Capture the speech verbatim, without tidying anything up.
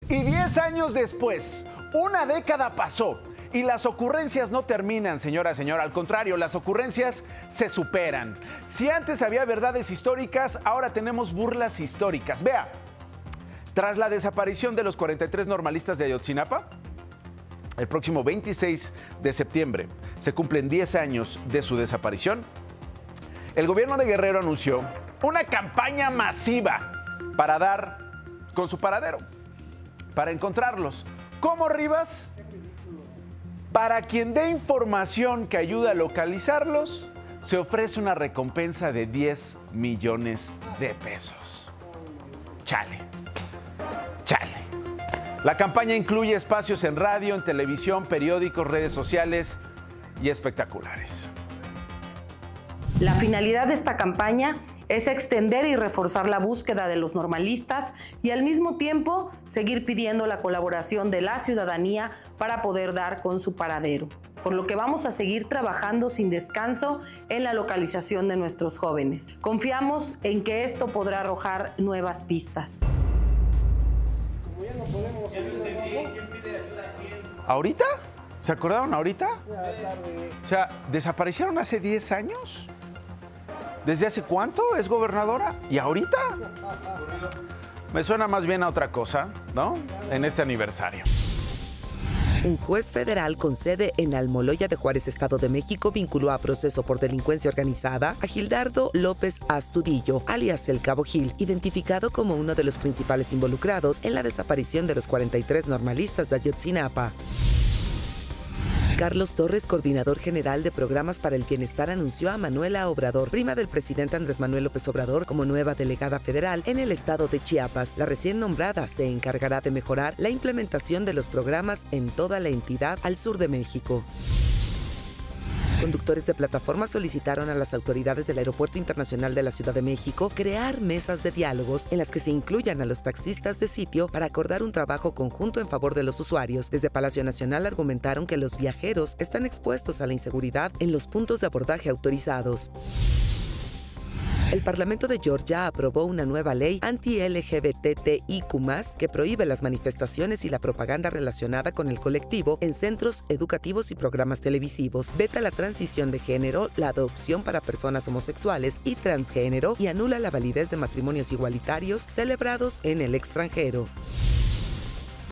Y diez años después, una década pasó y las ocurrencias no terminan, señora, señora. Al contrario, las ocurrencias se superan. Si antes había verdades históricas, ahora tenemos burlas históricas. Vea, tras la desaparición de los cuarenta y tres normalistas de Ayotzinapa, el próximo veintiséis de septiembre se cumplen diez años de su desaparición. El gobierno de Guerrero anunció una campaña masiva para dar con su paradero, para encontrarlos. ¿Cómo, Rivas? Para quien dé información que ayude a localizarlos, se ofrece una recompensa de diez millones de pesos. Chale, chale. La campaña incluye espacios en radio, en televisión, periódicos, redes sociales y espectaculares. La finalidad de esta campaña es extender y reforzar la búsqueda de los normalistas y al mismo tiempo seguir pidiendo la colaboración de la ciudadanía para poder dar con su paradero. Por lo que vamos a seguir trabajando sin descanso en la localización de nuestros jóvenes. Confiamos en que esto podrá arrojar nuevas pistas. Como ya no podemos seguir, ¿Ahorita? ¿Se acordaron ahorita? O sea, ¿desaparecieron hace diez años? ¿Desde hace cuánto es gobernadora? ¿Y ahorita? Me suena más bien a otra cosa, ¿no? En este aniversario. Un juez federal con sede en Almoloya de Juárez, Estado de México, vinculó a proceso por delincuencia organizada a Gildardo López Astudillo, alias El Cabo Gil, identificado como uno de los principales involucrados en la desaparición de los cuarenta y tres normalistas de Ayotzinapa. Carlos Torres, coordinador general de programas para el bienestar, anunció a Manuela Obrador, prima del presidente Andrés Manuel López Obrador, como nueva delegada federal en el estado de Chiapas. La recién nombrada se encargará de mejorar la implementación de los programas en toda la entidad al sur de México. Conductores de plataformas solicitaron a las autoridades del Aeropuerto Internacional de la Ciudad de México crear mesas de diálogos en las que se incluyan a los taxistas de sitio para acordar un trabajo conjunto en favor de los usuarios. Desde Palacio Nacional argumentaron que los viajeros están expuestos a la inseguridad en los puntos de abordaje autorizados. El Parlamento de Georgia aprobó una nueva ley anti-L G B T T I Q más, que prohíbe las manifestaciones y la propaganda relacionada con el colectivo en centros educativos y programas televisivos, veta la transición de género, la adopción para personas homosexuales y transgénero y anula la validez de matrimonios igualitarios celebrados en el extranjero.